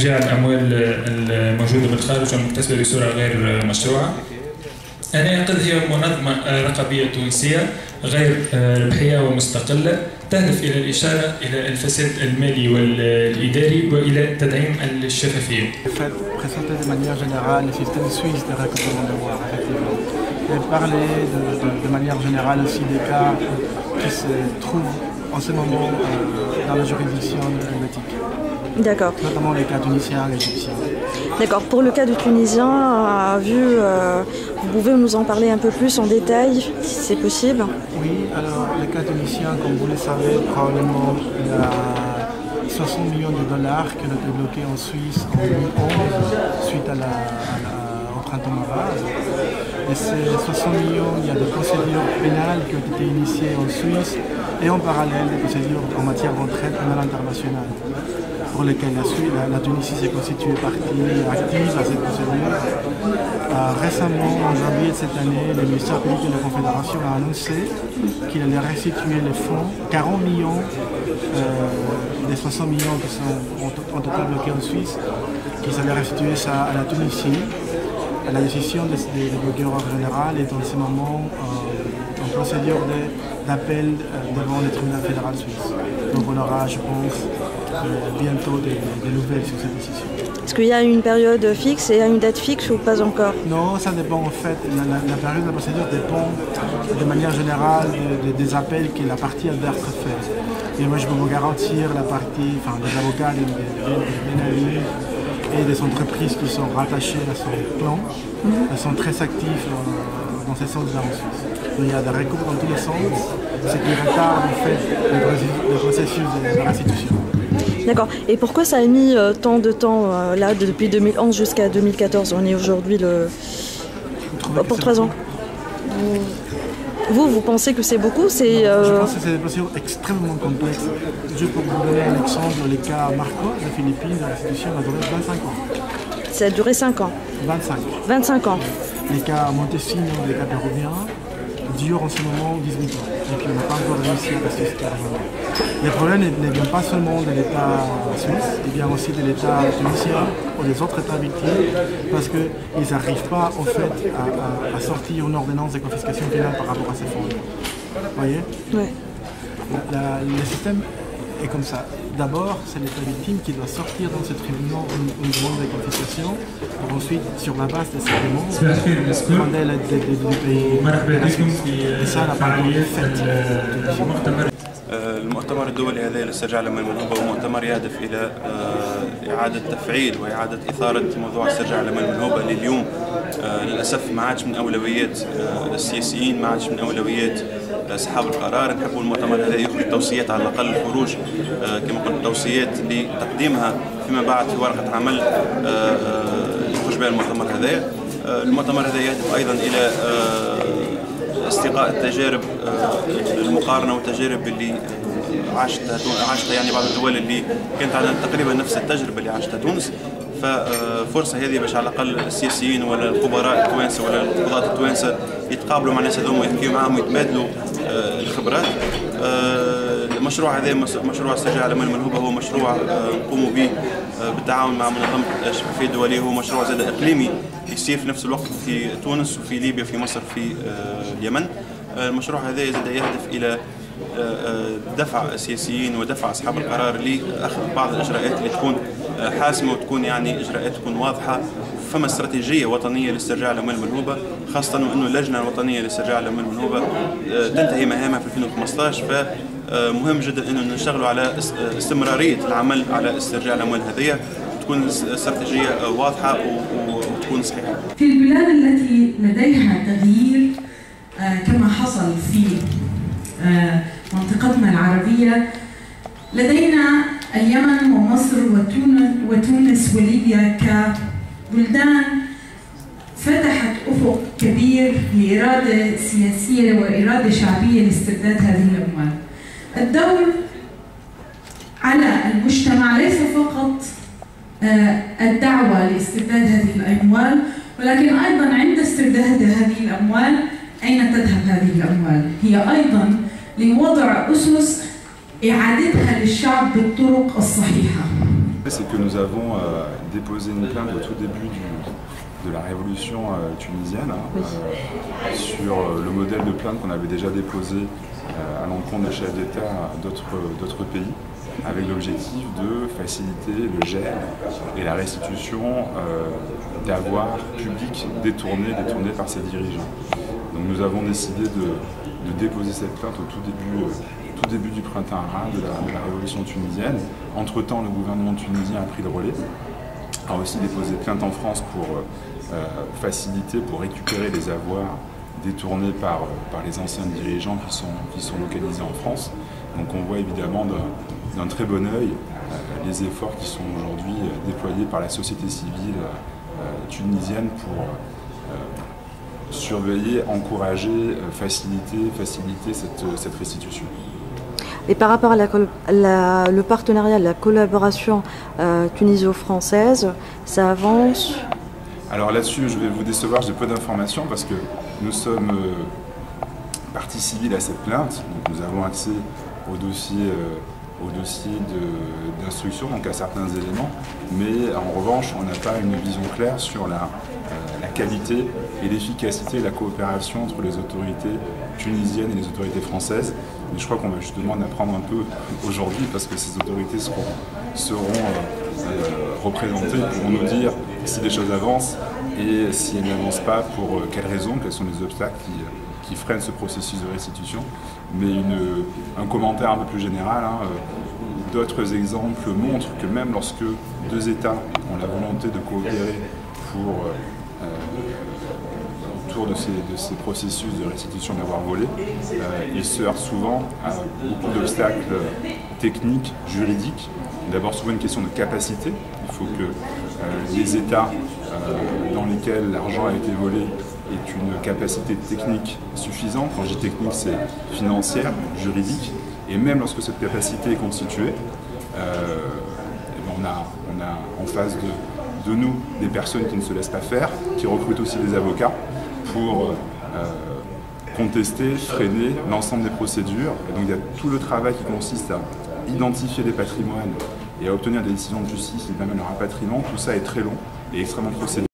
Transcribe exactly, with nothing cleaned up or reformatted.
ارجاع الاموال الموجوده بالخارج والمكتسبه بصوره غير مشروعه. أناقل هي منظمة رقابية تونسية غير ربحية ومستقلة تهدف إلى الإشارة إلى الفساد المالي والإداري وإلى تدعيم الشفافية. Présenter de manière générale le système suisse de recouvrement de devoirs, effectivement. Et parler de, de, de manière générale aussi des cas qui se trouvent en ce moment euh, dans la juridiction helvétique. D'accord. Notamment les cas tunisiens et égyptiens. D'accord. Pour le cas du Tunisien, euh, vu, euh, vous pouvez nous en parler un peu plus en détail, si c'est possible? Oui, alors le cas tunisien, comme vous le savez, probablement il y a soixante millions de dollars qui ont été bloqués en Suisse en deux mille onze suite à la, à la, au printemps arabe. Et ces soixante millions, il y a des procédures pénales qui ont été initiées en Suisse et en parallèle des procédures en matière d'entraide pénale internationale, pour lesquelles la, Suisse, la, la Tunisie s'est constituée partie active à cette procédure. Euh, récemment, en janvier de cette année, le ministère public de la Confédération a annoncé qu'il allait restituer les fonds, quarante millions euh, des soixante millions qui sont en, en total bloqués en Suisse, qu'ils allaient restituer ça à la Tunisie. La décision du de, de procureur général est en ce moment euh, en procédure d'appel de, devant le tribunal fédéral suisse. Donc on aura, je pense, bientôt des, des nouvelles sur cette décision. Est-ce qu'il y a une période fixe et une date fixe ou pas encore? Non, ça dépend en fait. La, la, la période de la procédure dépend de manière générale de, de, des appels que la partie adverse fait. Et moi je peux vous garantir la partie, enfin des avocats, des, des, des analyses et des entreprises qui sont rattachées à son plan, mm-hmm. elles sont très actives dans, dans ce sens-là en Suisse. Il y a des recours dans tous les sens, ce qui retarde en fait le processus de la restitution. D'accord. Et pourquoi ça a mis euh, tant de temps, euh, là, depuis deux mille onze jusqu'à deux mille quatorze? On est aujourd'hui le... pour trois ans. Vous, vous pensez que c'est beaucoup? C'est, euh... Je pense que c'est des procédures extrêmement complexes. Juste pour vous donner un exemple, le cas Marcos de Philippines, la restitution a duré vingt-cinq ans. Ça a duré cinq ans? vingt-cinq. vingt-cinq ans. Les cas Montesino, les cas péruviens, durent en ce moment dix-huit ans. Donc on n'a pas encore réussi à passer ce cas-là. Le problème ne vient pas seulement de l'État suisse, il vient aussi de l'État tunisien ou des autres États victimes, parce qu'ils n'arrivent pas en fait à, à, à sortir une ordonnance de confiscation finale par rapport à ces fonds. Vous voyez? Ouais. La, la, le système est comme ça. D'abord, c'est l'État victime qui doit sortir dans ce tribunal une, une demande de confiscation pour ensuite, sur la base de ces demandes, demander l'aide du pays. Et ça, la parole est faite. المؤتمر الدولي هذا للاسترجاع الأموال المنهوبة هو مؤتمر يهدف إلى إعادة تفعيل وإعادة إثارة موضوع استرجاع الأموال المنهوبة اللي اليوم للأسف ما عادش من أولويات السياسيين، ما عادش من أولويات أصحاب القرار. نحبوا المؤتمر هذا يخرج توصيات، على الأقل الخروج كما قلت توصيات لتقديمها فيما بعد في ورقة عمل يخرج بها المؤتمر هذا. المؤتمر هذا يهدف أيضا إلى استقاء التجارب المقارنة والتجارب اللي عاشتها عاشتها يعني بعض الدول اللي كانت عندها تقريبا نفس التجربة اللي عاشتها تونس. ففرصة هذه باش على الأقل السياسيين ولا الخبراء التوانسة ولا القضاة التوانسة يتقابلوا مع الناس هذوما ويحكيوا معهم ويتبادلوا الخبرات. المشروع هذا مشروع استرجاع الأموال المنهوبة هو مشروع نقوم به بالتعاون مع منظمة الشفافية الدولية، هو مشروع زاد إقليمي يصير في نفس الوقت في تونس وفي ليبيا في مصر في اليمن. المشروع هذا زاد يهدف إلى دفع السياسيين ودفع أصحاب القرار لأخذ بعض الإجراءات اللي تكون حاسمة وتكون يعني إجراءات تكون واضحة. فما استراتيجية وطنية لاسترجاع الأموال المنهوبة، خاصة وأنه اللجنة الوطنية لاسترجاع الأموال المنهوبة تنتهي مهامها في ألفين وخمسطاش. فمهم جدا أنه نشتغلوا على استمرارية العمل على استرجاع الأموال هذه، تكون استراتيجية واضحة وتكون صحيحة. في البلاد التي لديها تغيير كما حصل في منطقتنا العربية، لدينا اليمن ومصر وتونس وليبيا كبلدان فتحت أفق كبير لإرادة سياسية وإرادة شعبية لاسترداد هذه الأموال. الدور على المجتمع ليس فقط الدعوة لاسترداد هذه الأموال، ولكن أيضا عند استرداد هذه الأموال أين تذهب هذه الأموال؟ هي أيضا لوضع أسس إعادتها للشعب بالطرق الصحيحة. C'est que nous avons euh, déposé une plainte au tout début du, de la révolution euh, tunisienne hein, oui. euh, sur le modèle de plainte qu'on avait déjà déposé euh, à l'encontre des chefs d'État d'autres pays, avec l'objectif de faciliter le gel et la restitution euh, d'avoirs publics détournés, détournés par ces dirigeants. Donc nous avons décidé de, de déposer cette plainte au tout début, euh, tout début du printemps arabe, de la, de la révolution tunisienne. Entre-temps, le gouvernement tunisien a pris le relais, a aussi déposé plainte en France pour euh, faciliter, pour récupérer les avoirs détournés par, par les anciens dirigeants qui sont, qui sont localisés en France. Donc on voit évidemment d'un très bon œil euh, les efforts qui sont aujourd'hui euh, déployés par la société civile euh, tunisienne pour euh, surveiller, encourager, euh, faciliter, faciliter cette, cette restitution. Et par rapport à la, la, le partenariat, la collaboration euh, tunisio-française, ça avance? Alors là-dessus, je vais vous décevoir, j'ai peu d'informations parce que nous sommes euh, partie civile à cette plainte, donc nous avons accès au dossier, euh, au dossier d'instruction, donc à certains éléments, mais en revanche, on n'a pas une vision claire sur la, euh, la qualité et l'efficacité de la coopération entre les autorités tunisiennes et les autorités françaises. Mais je crois qu'on va justement en apprendre un peu aujourd'hui parce que ces autorités seront, seront euh, euh, représentées, pourront nous dire si les choses avancent et si elles n'avancent pas, pour euh, quelles raisons, quels sont les obstacles qui, qui freinent ce processus de restitution. Mais une, un commentaire un peu plus général, hein, euh, d'autres exemples montrent que même lorsque deux États ont la volonté de coopérer pour euh, autour de ces, de ces processus de restitution d'avoirs volés, euh, ils se heurtent souvent à beaucoup d'obstacles techniques, juridiques. D'abord souvent une question de capacité. Il faut que euh, les États euh, dans lesquels l'argent a été volé aient une capacité technique suffisante. Quand je dis technique, c'est financière, juridique. Et même lorsque cette capacité est constituée, euh, on, a, on a en face de, de nous des personnes qui ne se laissent pas faire, qui recrutent aussi des avocats pour euh, contester, freiner l'ensemble des procédures. Et donc il y a tout le travail qui consiste à identifier les patrimoines et à obtenir des décisions de justice qui permettent leur rapatriement. Tout ça est très long et extrêmement procédurier.